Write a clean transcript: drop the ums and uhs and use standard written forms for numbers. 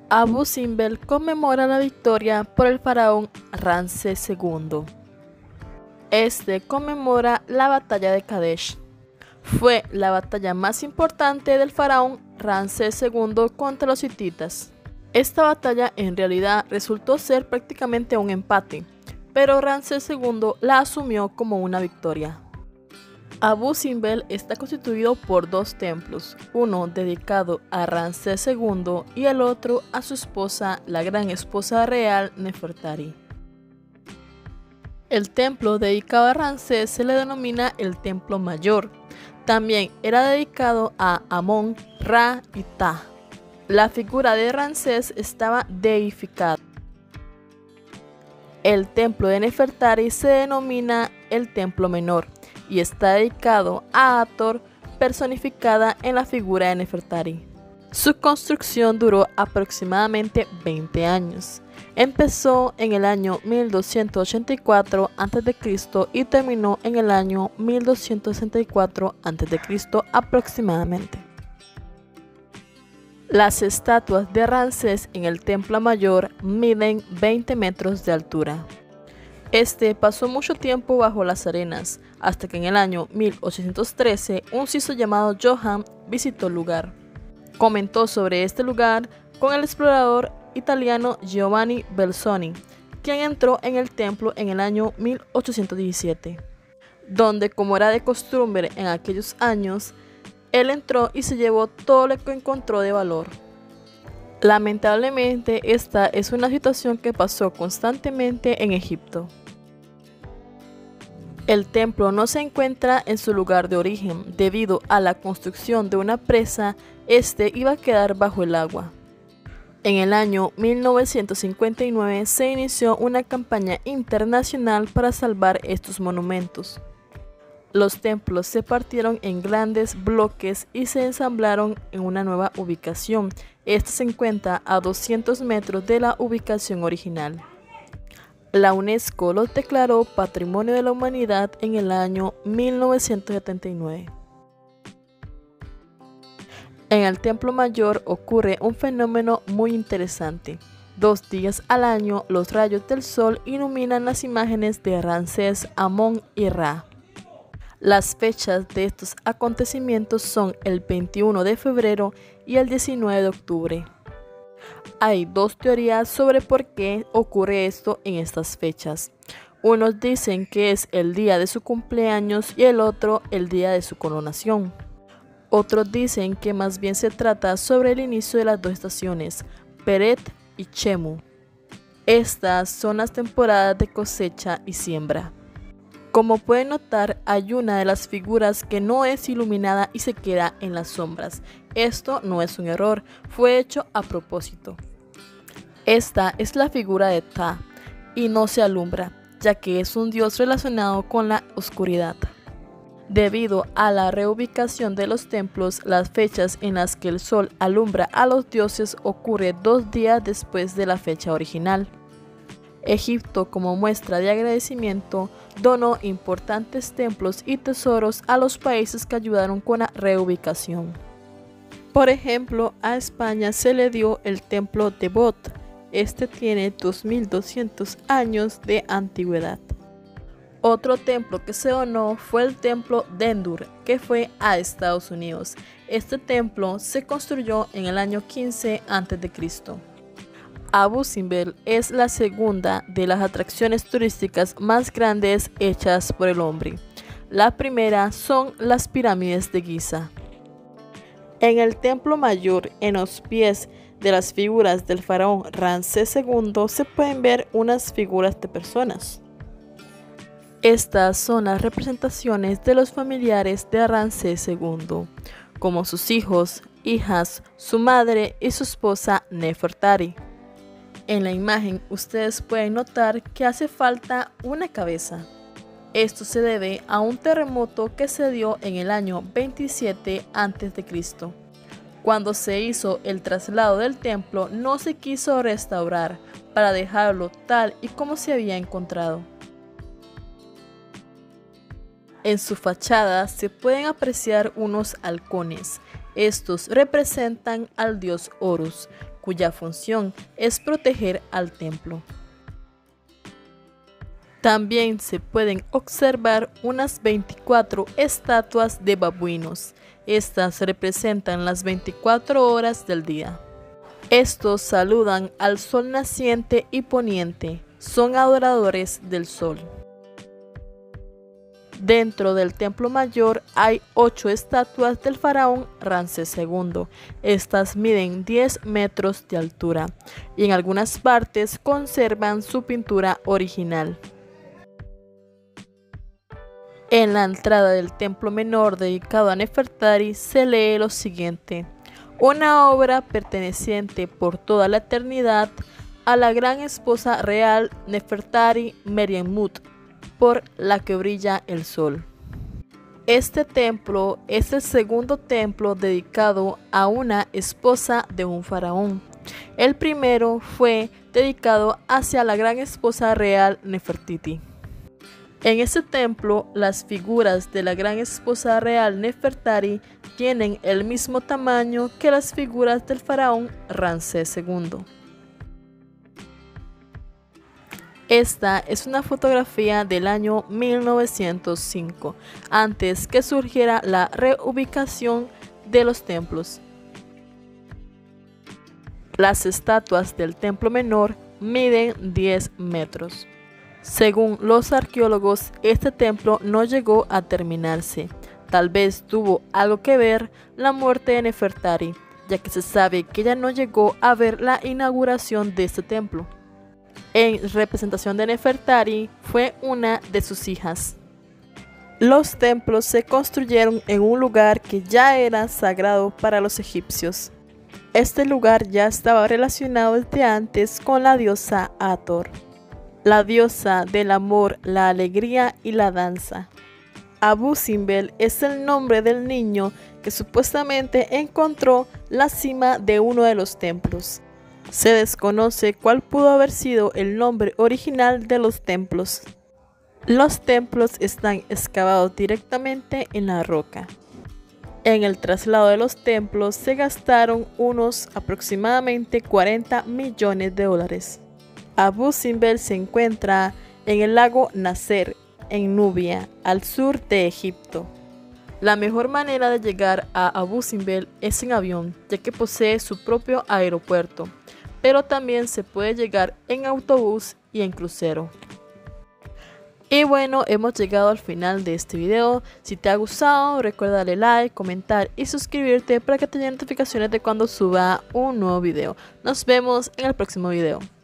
Abu Simbel conmemora la victoria por el faraón Ramsés II. Este conmemora la batalla de Kadesh. Fue la batalla más importante del faraón Ramsés II contra los hititas. Esta batalla en realidad resultó ser prácticamente un empate, pero Ramsés II la asumió como una victoria. Abu Simbel está constituido por dos templos, uno dedicado a Ramsés II y el otro a su esposa, la gran esposa real Nefertari. El templo dedicado a Ramsés se le denomina el Templo Mayor. También era dedicado a Amón, Ra y Ta. La figura de Ramsés estaba deificada. El templo de Nefertari se denomina el Templo Menor y está dedicado a Hathor, personificada en la figura de Nefertari. Su construcción duró aproximadamente 20 años. Empezó en el año 1284 a.C. y terminó en el año 1264 a.C. aproximadamente. Las estatuas de Ramsés en el Templo Mayor miden 20 metros de altura. Este pasó mucho tiempo bajo las arenas, hasta que en el año 1813 un suizo llamado Johann visitó el lugar. Comentó sobre este lugar con el explorador italiano Giovanni Belzoni, quien entró en el templo en el año 1817, donde, como era de costumbre en aquellos años, él entró y se llevó todo lo que encontró de valor. Lamentablemente, esta es una situación que pasó constantemente en Egipto. El templo no se encuentra en su lugar de origen. Debido a la construcción de una presa, este iba a quedar bajo el agua. En el año 1959 se inició una campaña internacional para salvar estos monumentos. Los templos se partieron en grandes bloques y se ensamblaron en una nueva ubicación. Esta se encuentra a 200 metros de la ubicación original. La UNESCO los declaró Patrimonio de la Humanidad en el año 1979. En el Templo Mayor ocurre un fenómeno muy interesante. 2 días al año, los rayos del sol iluminan las imágenes de Ramsés, Amón y Ra. Las fechas de estos acontecimientos son el 21 de febrero y el 19 de octubre. Hay 2 teorías sobre por qué ocurre esto en estas fechas. Unos dicen que es el día de su cumpleaños y el otro el día de su coronación. Otros dicen que más bien se trata sobre el inicio de las 2 estaciones, Peret y Chemu. Estas son las temporadas de cosecha y siembra. Como pueden notar, hay una de las figuras que no es iluminada y se queda en las sombras. Esto no es un error, fue hecho a propósito. Esta es la figura de Ta y no se alumbra, ya que es un dios relacionado con la oscuridad. Debido a la reubicación de los templos, las fechas en las que el sol alumbra a los dioses ocurre 2 días después de la fecha original. Egipto, como muestra de agradecimiento, donó importantes templos y tesoros a los países que ayudaron con la reubicación. Por ejemplo, a España se le dio el templo de Bot. Este tiene 2200 años de antigüedad. Otro templo que se donó fue el templo de Endur, que fue a Estados Unidos. Este templo se construyó en el año 15 a.C. Abu Simbel es la segunda de las atracciones turísticas más grandes hechas por el hombre. La primera son las pirámides de Giza. En el Templo Mayor, en los pies de las figuras del faraón Ramsés II, se pueden ver unas figuras de personas. Estas son las representaciones de los familiares de Ramsés II, como sus hijos, hijas, su madre y su esposa Nefertari. En la imagen ustedes pueden notar que hace falta una cabeza. Esto se debe a un terremoto que se dio en el año 27 a.C. Cuando se hizo el traslado del templo, no se quiso restaurar para dejarlo tal y como se había encontrado. En su fachada se pueden apreciar unos halcones. Estos representan al dios Horus, cuya función es proteger al templo. También se pueden observar unas 24 estatuas de babuinos. Estas representan las 24 horas del día. Estos saludan al sol naciente y poniente. Son adoradores del sol. Dentro del templo mayor hay 8 estatuas del faraón Ramsés II. Estas miden 10 metros de altura y en algunas partes conservan su pintura original. En la entrada del templo menor dedicado a Nefertari se lee lo siguiente: una obra perteneciente por toda la eternidad a la gran esposa real Nefertari Meryemut, por la que brilla el sol. Este templo es el segundo templo dedicado a una esposa de un faraón. El primero fue dedicado hacia la gran esposa real Nefertiti. En este templo, las figuras de la gran esposa real Nefertari tienen el mismo tamaño que las figuras del faraón Ramsés II. Esta es una fotografía del año 1905, antes que surgiera la reubicación de los templos. Las estatuas del templo menor miden 10 metros. Según los arqueólogos, este templo no llegó a terminarse. Tal vez tuvo algo que ver la muerte de Nefertari, ya que se sabe que ella no llegó a ver la inauguración de este templo. En representación de Nefertari fue una de sus hijas. Los templos se construyeron en un lugar que ya era sagrado para los egipcios. Este lugar ya estaba relacionado desde antes con la diosa Hathor, la diosa del amor, la alegría y la danza. Abu Simbel es el nombre del niño que supuestamente encontró la cima de uno de los templos. Se desconoce cuál pudo haber sido el nombre original de los templos. Los templos están excavados directamente en la roca. En el traslado de los templos se gastaron unos aproximadamente 40 millones de dólares. Abu Simbel se encuentra en el lago Nasser, en Nubia, al sur de Egipto. La mejor manera de llegar a Abu Simbel es en avión, ya que posee su propio aeropuerto, pero también se puede llegar en autobús y en crucero. Y bueno, hemos llegado al final de este video. Si te ha gustado, recuerda darle like, comentar y suscribirte para que te lleguen notificaciones de cuando suba un nuevo video. Nos vemos en el próximo video.